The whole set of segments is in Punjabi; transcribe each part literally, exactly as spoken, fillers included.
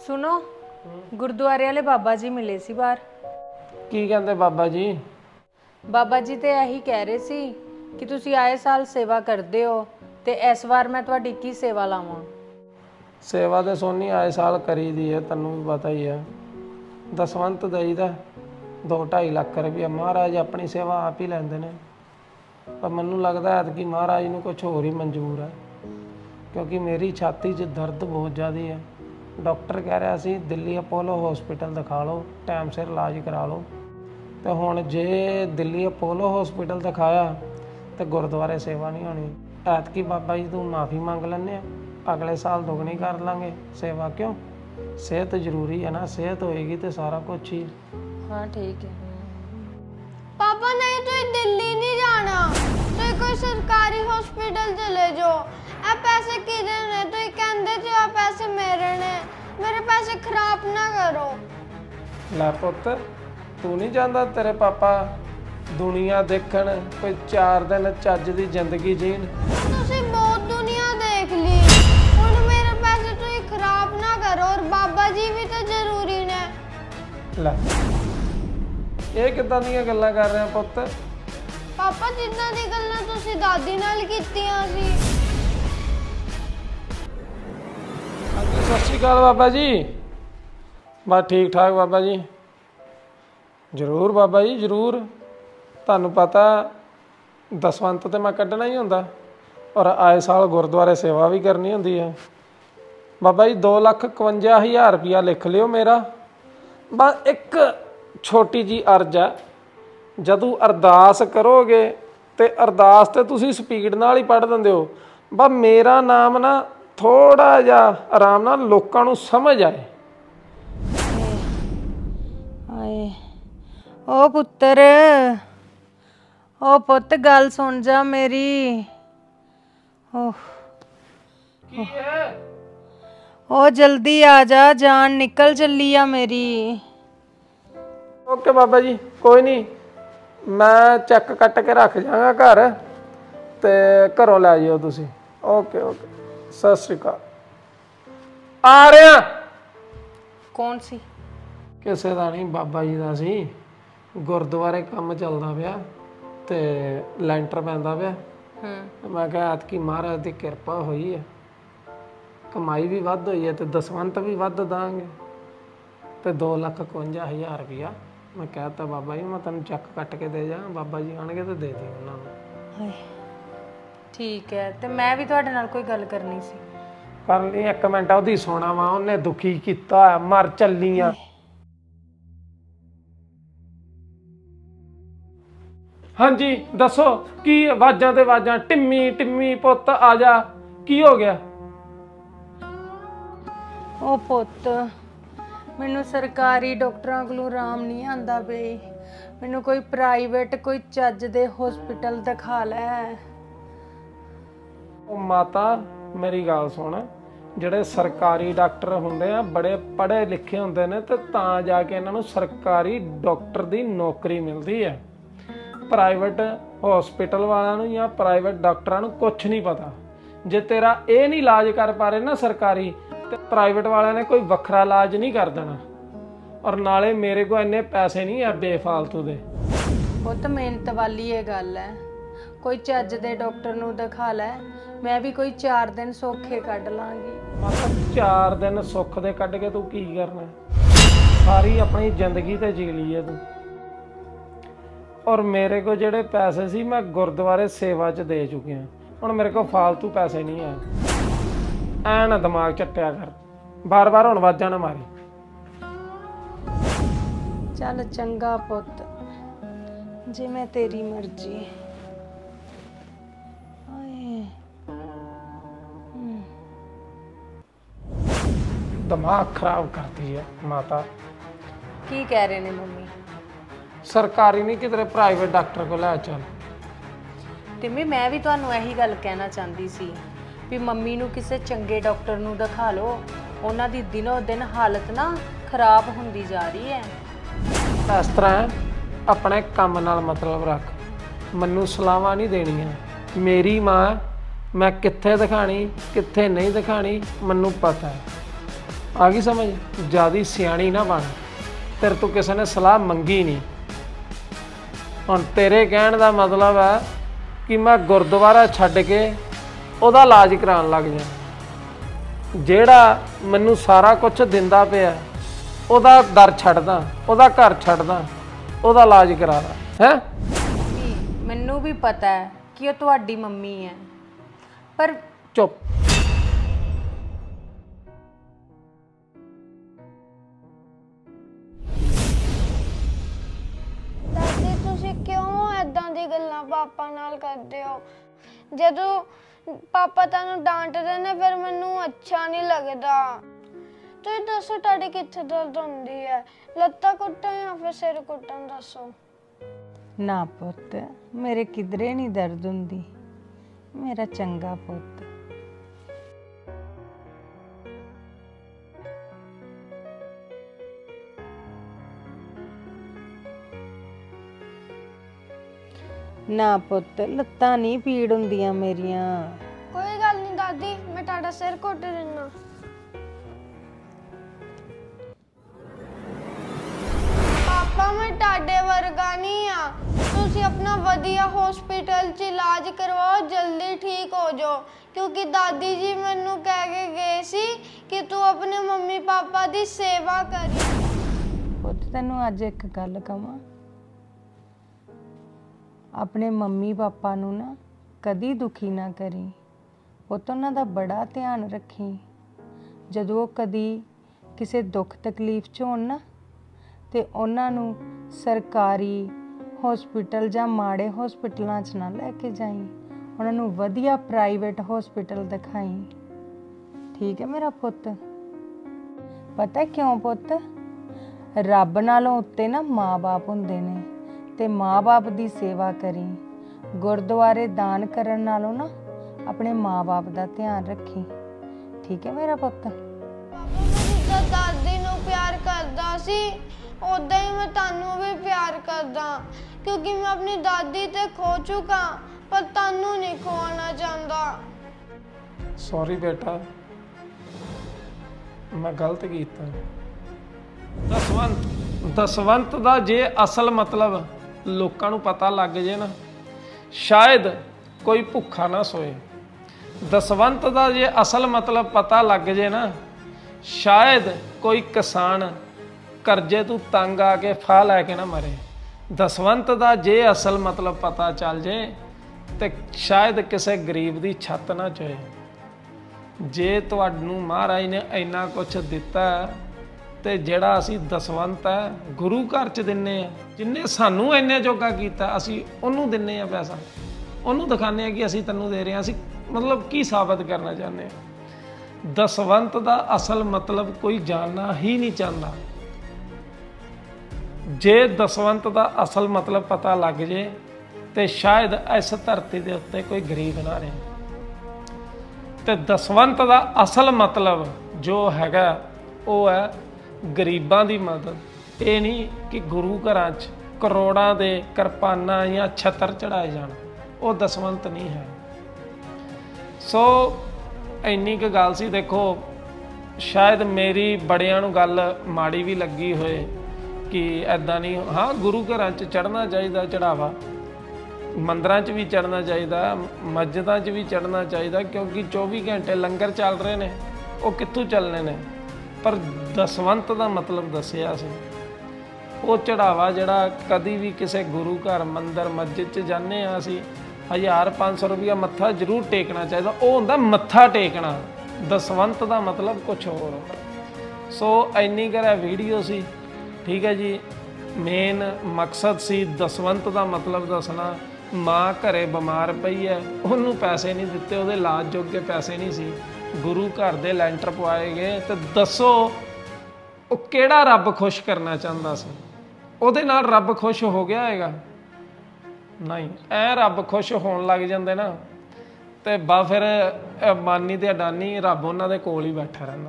सुनो गुरुद्वारे वाले बाबा जी मिले सी बाहर। की कहते बाबा जी? बाबा जी तो यही कह रहे सी कि तुसी आए साल सेवा करते हो ते इस बार मैं तुहाडी की सेवा लावां। सेवा तो सोनी आए साल करी दी है, तैनूं भी पता ही है। दसवंत देईदा दो ढाई लाख रुपया, महाराज अपनी सेवा आप ही लैंदे ने। पर मैनूं लगदा है कि महाराज नूं कुछ होर ही मंजूर है, क्योंकि मेरी छाती 'च दर्द बहुत ज़्यादा है। डॉक्टर कह रहा सी दिल्ली अपोलो हॉस्पिटल दिखा लो, टाइम सिर इलाज करा लो। तो हुण जे दिल्ली अपोलो हॉस्पिटल दिखाया तो गुरुद्वारे सेवा नहीं होनी। ऐतकी बाबा जी तू माफ़ी मंग लैने, अगले साल दुगनी कर लांगे सेवा। क्यों? सेहत जरूरी है ना, सेहत होएगी तो सारा कुछ ही। हाँ ठीक है। पापा नहीं तो दिल्ली नहीं जाना, तो कोई सरकारी हॉस्पिटल चले जाओ। आ पैसे किधर ने? तो कहंदे जो आ पैसे मेरे ने, मेरे पैसे खराब ना करो। लै पुत्त तू नहीं चाहता तेरे पापा दुनिया देखण, कोई चार दिन चज दी जिंदगी जीण? तुसी बहुत दुनिया देख ली, हुण मेरे पैसे तो खराब ना करो। और बाबा जी भी तो जरूरी ने। लै ਇਹ ਕਿੱਦਾਂ ਦੀਆਂ ਗੱਲਾਂ ਕਰ ਰਹੇ ਆ ਪੁੱਤ? ਪਾਪਾ ਜਿੱਦਾਂ ਦੀ ਗੱਲਾਂ ਤੁਸੀਂ ਦਾਦੀ ਨਾਲ ਕੀਤੀਆਂ ਸੀ। ਹਾਂਜੀ ਸਤਿ ਸ਼੍ਰੀ ਅਕਾਲ ਬਾਬਾ ਜੀ। ਬਸ ਠੀਕ ਠਾਕ ਬਾਬਾ ਜੀ। ਜ਼ਰੂਰ ਬਾਬਾ ਜੀ ਜ਼ਰੂਰ। ਤੁਹਾਨੂੰ ਪਤਾ ਦਸਵੰਤ ਤੇ ਮੈਂ ਕੱਢਣਾ ਹੀ ਹੁੰਦਾ, ਔਰ ਆਏ ਸਾਲ ਗੁਰਦੁਆਰੇ ਸੇਵਾ ਵੀ ਕਰਨੀ ਹੁੰਦੀ ਹੈ। ਬਾਬਾ ਜੀ ਦੋ ਲੱਖ ਇਕਵੰਜਾ ਹਜ਼ਾਰ ਰੁਪਇਆ ਲਿਖ ਲਿਓ ਮੇਰਾ। ਬਸ ਇੱਕ छोटी जी अर्ज है, जदों अरदास करोगे तो अरदास तो तुसी स्पीड नाल ही पढ़ देंदे हो। बस मेरा नाम ना थोड़ा जा आराम नाल लोकां नूं समझ आए। आए ओ पुत्तर, ओ पुत्त गल सुन जा मेरी। ओह की है? ओ जल्दी आ जा, जान निकल चली आ मेरी। ओके बाबा जी कोई नहीं, मैं चैक कट के रख जागा घर, तो घरों लै जाओ तुसी। ओके ओके सत श्री अकाल। आ रहे हैं। कौन सी? किसी का नहीं, बाबा जी का सी। गुरुद्वारे काम चलता पाया तो लैंटर पैंदा पाया। मैं कहा ऐतकी महाराज की किरपा हुई है, कमाई भी वध हुई है तो दसवंत भी वध दांगे। तो दो लख इकवंजा हज़ार रुपया मैं कहता बाबा जी मैं तेन चैक कट के दे जा। बाबा जी आने तो दे दी उन्होंने। ठीक है, तो मैं भी तुहाडे नाल कोई गल करनी सी। कर ली एक मिनट, ओदी सोना वा उन्हें दुखी किया, मर चलियां। हाँ जी दसो की आवाजां ते आवाजां, टिम्मी टिम्मी पुत्त आ जा, की हो गया? ओ पुत्त मैनू सरकारी डॉक्टरां कोलों आराम नहीं आंदा पई, मैनू कोई प्राइवेट कोई चज दे हॉस्पिटल दिखा लै। ओ माता मेरी गल सुन, ਜਿਹੜੇ सरकारी डॉक्टर ਹੁੰਦੇ ਆ बड़े पढ़े लिखे ਹੁੰਦੇ ਨੇ ਤੇ ਤਾਂ ਜਾ ਕੇ ਇਹਨਾਂ ਨੂੰ सरकारी डॉक्टर ਦੀ ਨੌਕਰੀ ਮਿਲਦੀ ਹੈ। प्राइवेट हॉस्पिटल वालों ਨੂੰ ਜਾਂ प्राइवेट डॉक्टरां ਨੂੰ ਕੁਝ ਨਹੀਂ ਪਤਾ। ਜੇ ਤੇਰਾ ਇਹ ਨਹੀਂ ਇਲਾਜ ਕਰ ਪਾ ਰਹੇ ਨਾ सरकारी, तो प्राइवेट वाले ने कोई वखरा इलाज नहीं कर देना। और नाले मेरे को इन्ने पैसे नहीं है बेफालतू दे। पुत्त मेहनत वाली ये गल है, कोई चज दे डॉक्टर नूं दिखा लै, मैं भी कोई चार दिन सौखे कढ लांगी। मतलब चार दिन सुख दे कढ के तू की करना? सारी अपनी जिंदगी ते जी ली है तू। और मेरे को जेड़े पैसे सी मैं गुरुद्वारे सेवा च दे चुके हैं, हुण मेरे को फालतू पैसे नहीं है। ऐ ना दिमाग चट्टिया कर, बार बार हुण आवाजां ना मारी। चल चंगा पुत्त, जिवें तेरी मर्जी। दिमाग खराब करती है माता। की कह रहे ने मम्मी? सरकारी नहीं किधरे प्राइवेट डॉक्टर को लै चल। तिम्मी मैं भी तुहानू यही गल कहना चाहती सी भी मम्मी नू किसी चंगे डॉक्टर नू दिखा लो, उन्हां दी दिनों दिन हालत ना खराब हुंदी जा रही है। इस तरह अपने काम नाल मतलब रख, मैनू सलाहां नहीं देनियां। मेरी माँ मैं कित्थे दिखानी कित्थे नहीं दिखानी मैनू पता है। आ गई समझ? ज़्यादा सियाणी ना बन, तेरे तो किसी ने सलाह मंगी नहीं। हुण तेरे कहण दा मतलब है कि मैं गुरुद्वारा छड्ड के ਉਹਦਾ इलाज कराउण लग जा, ਜਿਹੜਾ ਮੈਨੂੰ ਸਾਰਾ ਕੁਝ ਦਿੰਦਾ ਪਿਆ ਉਹਦਾ ਦਰ ਛੱਡਦਾ, ਉਹਦਾ ਘਰ ਛੱਡਦਾ, ਉਹਦਾ ਇਲਾਜ ਕਰਾਦਾ ਹੈ। ਮੈਨੂੰ ਵੀ ਪਤਾ ਹੈ ਕਿ ਉਹ ਤੁਹਾਡੀ ਮੰਮੀ ਹੈ, ਪਰ ਚੁੱਪ। ਦਾਦੀ ਤੁਸੀਂ ਕਿਉਂ ਐਦਾਂ ਦੀ ਗੱਲਾਂ ਪਾਪਾ ਨਾਲ ਕਰਦੇ ਹੋ? ਜਦੋਂ ਪਾਪਾ ਤੁਹਾਨੂੰ ਡਾਂਟਦੇ ਨੇ ਫਿਰ ਮੈਨੂੰ ਅੱਛਾ ਨਹੀਂ ਲੱਗਦਾ। ਤੁਸੀਂ ਦੱਸੋ ਤੁਹਾਡੇ ਕਿੱਥੇ ਦਰਦ ਹੁੰਦੀ ਹੈ? ਲੱਤਾਂ ਕੁੱਟਣ ਜਾਂ ਫਿਰ ਸਿਰ ਕੁੱਟਣ? ਦੱਸੋ। ਨਾ ਪੁੱਤ, ਮੇਰੇ ਕਿਧਰੇ ਨਹੀਂ ਦਰਦ ਹੁੰਦੀ, ਮੇਰਾ ਚੰਗਾ ਪੁੱਤ। ਨਾ ਪੁੱਤ, ਲੱਤਾਂ ਨਹੀਂ ਪੀੜ ਹੁੰਦੀਆਂ ਮੇਰੀਆਂ। ਕੋਈ ਗੱਲ ਨਹੀਂ ਦਾਦੀ, ਮੈਂ ਤੁਹਾਡਾ ਸਿਰ ਕੁੱਟ ਦਿੰਨਾ। ਪਾਪਾ ਮੈਂ ਤੁਹਾਡੇ ਵਰਗਾ ਨਹੀਂ ਆ। ਤੁਸੀਂ ਆਪਣਾ ਵਧੀਆ ਹਸਪੀਟਲ 'ਚ ਇਲਾਜ ਕਰਵਾਓ, ਜਲਦੀ ਠੀਕ ਹੋ ਜਾਓ। ਕਿਉਂਕਿ ਦਾਦੀ ਜੀ ਮੈਨੂੰ ਕਹਿ ਕੇ ਗਏ ਸੀ ਕਿ ਤੂੰ ਆਪਣੇ ਮੰਮੀ ਪਾਪਾ ਦੀ ਸੇਵਾ ਕਰੀ। ਪੁੱਤ ਤੈਨੂੰ ਅੱਜ ਇੱਕ ਗੱਲ ਕਵਾਂ, ਆਪਣੇ ਮੰਮੀ ਪਾਪਾ ਨੂੰ ਨਾ ਕਦੀ ਦੁਖੀ ਨਾ ਕਰੀ ਪੁੱਤ, ਉਹਨਾਂ ਦਾ ਬੜਾ ਧਿਆਨ ਰੱਖੀ। ਜਦੋਂ ਉਹ ਕਦੀ ਕਿਸੇ ਦੁੱਖ ਤਕਲੀਫ 'ਚ ਹੋਣ ਨਾ ਤੇ ਉਹਨਾਂ ਨੂੰ ਸਰਕਾਰੀ ਹਸਪੀਟਲ ਜਾਂ ਮਾੜੇ ਹਸਪੀਟਲਾਂ 'ਚ ਨਾ ਲੈ ਕੇ ਜਾਈਂ, ਉਹਨਾਂ ਨੂੰ ਵਧੀਆ ਪ੍ਰਾਈਵੇਟ ਹਸਪੀਟਲ ਦਿਖਾਈ। ਠੀਕ ਹੈ ਮੇਰਾ ਪੁੱਤ? ਪਤਾ ਕਿਉਂ ਪੁੱਤ? ਰੱਬ ਨਾਲੋਂ ਉੱਤੇ ਨਾ ਮਾਂ-ਬਾਪ ਹੁੰਦੇ ਨੇ, ਤੇ ਮਾਂ-ਬਾਪ ਦੀ ਸੇਵਾ ਕਰੀ। ਗੁਰਦੁਆਰੇ ਦਾਨ ਕਰਨ ਨਾਲੋਂ ਨਾ ਆਪਣੇ ਮਾਂ-ਬਾਪ ਦਾ ਧਿਆਨ ਰੱਖੀ। ਠੀਕ ਹੈ ਮੇਰਾ ਪੁੱਤ? ਪਾਪਾ ਮੈਂ ਜਿੱਦਾਂ ਦਾਦੀ ਨੂੰ ਪਿਆਰ ਕਰਦਾ ਸੀ ਉਦਾਂ ਹੀ ਮੈਂ ਤੁਹਾਨੂੰ ਵੀ ਪਿਆਰ ਕਰਦਾ, ਕਿਉਂਕਿ ਮੈਂ ਆਪਣੀ ਦਾਦੀ ਤੇ ਖੋ ਚੁੱਕਾ, ਪਰ ਤੁਹਾਨੂੰ ਨਹੀਂ ਖੋਣਾ ਚਾਹੁੰਦਾ। ਸੌਰੀ ਬੇਟਾ, ਮੈਂ ਗਲਤ ਕੀਤਾ। ਦਸਵੰਤ ਦਸਵੰਤ ਦਾ ਜੇ ਅਸਲ ਮਤਲਬ ਲੋਕਾਂ ਨੂੰ ਪਤਾ ਲੱਗ ਜੇ ਨਾ, ਸ਼ਾਇਦ ਕੋਈ ਭੁੱਖਾ ਨਾ ਸੋਏ। ਦਸਵੰਤ ਦਾ ਜੇ ਅਸਲ ਮਤਲਬ ਪਤਾ ਲੱਗ ਜੇ ਨਾ, ਸ਼ਾਇਦ ਕੋਈ ਕਿਸਾਨ ਕਰਜ਼ੇ ਤੋਂ ਤੰਗ ਆ ਕੇ ਫਾਹ ਲੈ ਕੇ ਨਾ ਮਰੇ। ਦਸਵੰਤ ਦਾ ਜੇ ਅਸਲ ਮਤਲਬ ਪਤਾ ਚੱਲ ਜੇ ਤੇ ਸ਼ਾਇਦ ਕਿਸੇ ਗਰੀਬ ਦੀ ਛੱਤ ਨਾ ਚੋਏ। ਜੇ ਤੁਹਾਨੂੰ ਮਹਾਰਾਜ ਨੇ ਇੰਨਾ ਕੁਛ ਦਿੱਤਾ ਤੇ ਜਿਹੜਾ ਅਸੀਂ ਦਸਵੰਤ ਹੈ ਗੁਰੂ ਘਰ 'ਚ ਦਿੰਨੇ ਆ, ਜਿੰਨੇ ਸਾਨੂੰ ਇੰਨੇ ਜੋਗਾ ਕੀਤਾ ਅਸੀਂ ਉਹਨੂੰ ਦਿੰਨੇ ਆ ਪੈਸਾ, ਉਹਨੂੰ ਦਿਖਾਉਂਦੇ ਆ ਕਿ ਅਸੀਂ ਤੈਨੂੰ ਦੇ ਰਹੇ ਹਾਂ। ਅਸੀਂ ਮਤਲਬ ਕੀ ਸਾਬਤ ਕਰਨਾ ਚਾਹੁੰਦੇ ਹਾਂ? ਦਸਵੰਤ ਦਾ ਅਸਲ ਮਤਲਬ ਕੋਈ ਜਾਣਨਾ ਹੀ ਨਹੀਂ ਚਾਹੁੰਦਾ। ਜੇ ਦਸਵੰਤ ਦਾ ਅਸਲ ਮਤਲਬ ਪਤਾ ਲੱਗ ਜੇ ਤੇ ਸ਼ਾਇਦ ਇਸ ਧਰਤੀ ਦੇ ਉੱਤੇ ਕੋਈ ਗਰੀਬ ਨਾ ਰਹੇ। ਤੇ ਦਸਵੰਤ ਦਾ ਅਸਲ ਮਤਲਬ ਜੋ ਹੈਗਾ ਉਹ ਹੈ ਗਰੀਬਾਂ ਦੀ ਮਦਦ। ਇਹ ਨਹੀਂ ਕਿ ਗੁਰੂ ਘਰਾਂ 'ਚ ਕਰੋੜਾਂ ਦੇ ਕਿਰਪਾਨਾਂ ਜਾਂ ਛੱਤਰ ਚੜਾਏ ਜਾਣ, ਉਹ ਦਸਵੰਤ ਨਹੀਂ ਹੈ। ਸੋ ਇੰਨੀ ਕੁ ਗੱਲ ਸੀ। ਦੇਖੋ ਸ਼ਾਇਦ ਮੇਰੀ ਬੜਿਆਂ ਨੂੰ ਗੱਲ ਮਾੜੀ ਵੀ ਲੱਗੀ ਹੋਏ ਕਿ ਐਦਾਂ ਨਹੀਂ। ਹਾਂ, ਗੁਰੂ ਘਰਾਂ 'ਚ ਚੜ੍ਹਨਾ ਚਾਹੀਦਾ ਚੜਾਵਾ, ਮੰਦਰਾਂ 'ਚ ਵੀ ਚੜ੍ਹਨਾ ਚਾਹੀਦਾ, ਮਸਜਿਦਾਂ 'ਚ ਵੀ ਚੜ੍ਹਨਾ ਚਾਹੀਦਾ, ਕਿਉਂਕਿ ਚੌਵੀ ਘੰਟੇ ਲੰਗਰ ਚੱਲ ਰਹੇ ਨੇ, ਉਹ ਕਿੱਥੋਂ ਚੱਲਣੇ ਨੇ। ਪਰ ਦਸਵੰਤ ਦਾ ਮਤਲਬ ਦੱਸਿਆ ਸੀ। ਉਹ ਚੜਾਵਾ ਜਿਹੜਾ ਕਦੀ ਵੀ ਕਿਸੇ ਗੁਰੂ ਘਰ ਮੰਦਰ ਮਸਜਿਦ 'ਚ ਜਾਂਦੇ ਹਾਂ ਅਸੀਂ, ਹਜ਼ਾਰ ਪੰਜ ਸੌ ਰੁਪਈਆ ਮੱਥਾ ਜ਼ਰੂਰ ਟੇਕਣਾ ਚਾਹੀਦਾ। ਉਹ ਹੁੰਦਾ ਮੱਥਾ ਟੇਕਣਾ। ਦਸਵੰਤ ਦਾ ਮਤਲਬ ਕੁਛ ਹੋਰ ਹੁੰਦਾ। ਸੋ ਇੰਨੀ ਕੁ ਵੀਡੀਓ ਸੀ, ਠੀਕ ਹੈ ਜੀ। ਮੇਨ ਮਕਸਦ ਸੀ ਦਸਵੰਤ ਦਾ ਮਤਲਬ ਦੱਸਣਾ। ਮਾਂ ਘਰੇ ਬਿਮਾਰ ਪਈ ਹੈ, ਉਹਨੂੰ ਪੈਸੇ ਨਹੀਂ ਦਿੱਤੇ, ਉਹਦੇ ਇਲਾਜ ਜੋਗੇ ਪੈਸੇ ਨਹੀਂ ਸੀ, ਗੁਰੂ ਘਰ ਦੇ ਲੈਂਟਰ ਪਵਾਏ ਗਏ। ਤੇ ਦੱਸੋ ਉਹ ਕਿਹੜਾ ਰੱਬ ਖੁਸ਼ ਕਰਨਾ ਚਾਹੁੰਦਾ ਸੀ? ਉਹਦੇ ਨਾਲ ਰੱਬ ਖੁਸ਼ ਹੋ ਗਿਆ ਹੈਗਾ? ਨਹੀਂ। ਐ ਰੱਬ ਖੁਸ਼ ਹੋਣ ਲੱਗ ਜਾਂਦੇ ਨਾ ਤੇ ਬਾ ਫਿਰ ਮਾਨੀ ਤੇ ਅਡਾਨੀ ਰੱਬ ਉਹਨਾਂ ਦੇ ਕੋਲ ਹੀ ਬੈਠਾ ਰਹਿੰਦਾ।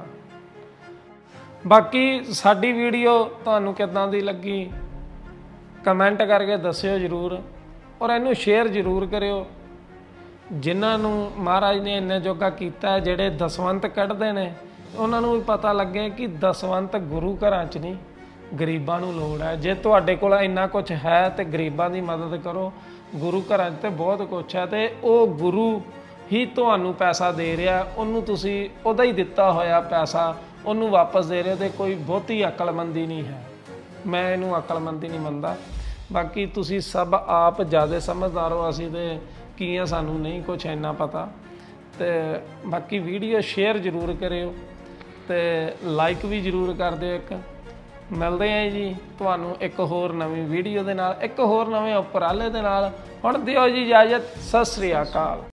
ਬਾਕੀ ਸਾਡੀ ਵੀਡੀਓ ਤੁਹਾਨੂੰ ਕਿੱਦਾਂ ਦੀ ਲੱਗੀ ਕਮੈਂਟ ਕਰਕੇ ਦੱਸਿਓ ਜ਼ਰੂਰ, ਔਰ ਇਹਨੂੰ ਸ਼ੇਅਰ ਜ਼ਰੂਰ ਕਰਿਓ। ਜਿਨ੍ਹਾਂ ਨੂੰ ਮਹਾਰਾਜ ਨੇ ਇੰਨੇ ਜੋਗਾ ਕੀਤਾ, ਜਿਹੜੇ ਦਸਵੰਤ ਕੱਢਦੇ ਨੇ ਉਹਨਾਂ ਨੂੰ ਵੀ ਪਤਾ ਲੱਗੇ ਕਿ ਦਸਵੰਤ ਗੁਰੂ ਘਰਾਂ 'ਚ ਨਹੀਂ, ਗਰੀਬਾਂ ਨੂੰ ਲੋੜ ਹੈ। ਜੇ ਤੁਹਾਡੇ ਕੋਲ ਇੰਨਾ ਕੁਝ ਹੈ ਤੇ ਗਰੀਬਾਂ ਦੀ ਮਦਦ ਕਰੋ। ਗੁਰੂ ਘਰਾਂ 'ਚ ਤੇ ਬਹੁਤ ਕੁਛ ਹੈ ਤੇ ਉਹ ਗੁਰੂ ਹੀ ਤੁਹਾਨੂੰ ਪੈਸਾ ਦੇ ਰਿਹਾ, ਉਹਨੂੰ ਤੁਸੀਂ ਉਹਦਾ ਹੀ ਦਿੱਤਾ ਹੋਇਆ ਪੈਸਾ ਉਹਨੂੰ ਵਾਪਸ ਦੇ ਰਹੇ ਹੋ, ਤੇ ਕੋਈ ਬਹੁਤੀ ਅਕਲਮੰਦੀ ਨਹੀਂ ਹੈ। ਮੈਂ ਇਹਨੂੰ ਅਕਲਮੰਦੀ ਨਹੀਂ ਮੰਨਦਾ। ਬਾਕੀ ਤੁਸੀਂ ਸਭ ਆਪ ਜ਼ਿਆਦਾ ਸਮਝਦਾਰ ਹੋ, ਅਸੀਂ ਤੇ ਕੀ ਆ, ਸਾਨੂੰ ਨਹੀਂ ਕੁਛ ਇੰਨਾ ਪਤਾ। ਤੇ ਬਾਕੀ ਵੀਡੀਓ ਸ਼ੇਅਰ ਜ਼ਰੂਰ ਕਰਿਓ ਤੇ ਲਾਈਕ ਵੀ ਜ਼ਰੂਰ ਕਰ ਦਿਓ। ਇੱਕ ਮਿਲਦੇ ਹਾਂ ਜੀ ਤੁਹਾਨੂੰ ਇੱਕ ਹੋਰ ਨਵੀਂ ਵੀਡੀਓ ਦੇ ਨਾਲ, ਇੱਕ ਹੋਰ ਨਵੇਂ ਉਪਰਾਲੇ ਦੇ ਨਾਲ। ਹੁਣ ਦਿਓ ਜੀ ਇਜਾਜ਼ਤ। ਸਤਿ ਸ੍ਰੀ ਅਕਾਲ।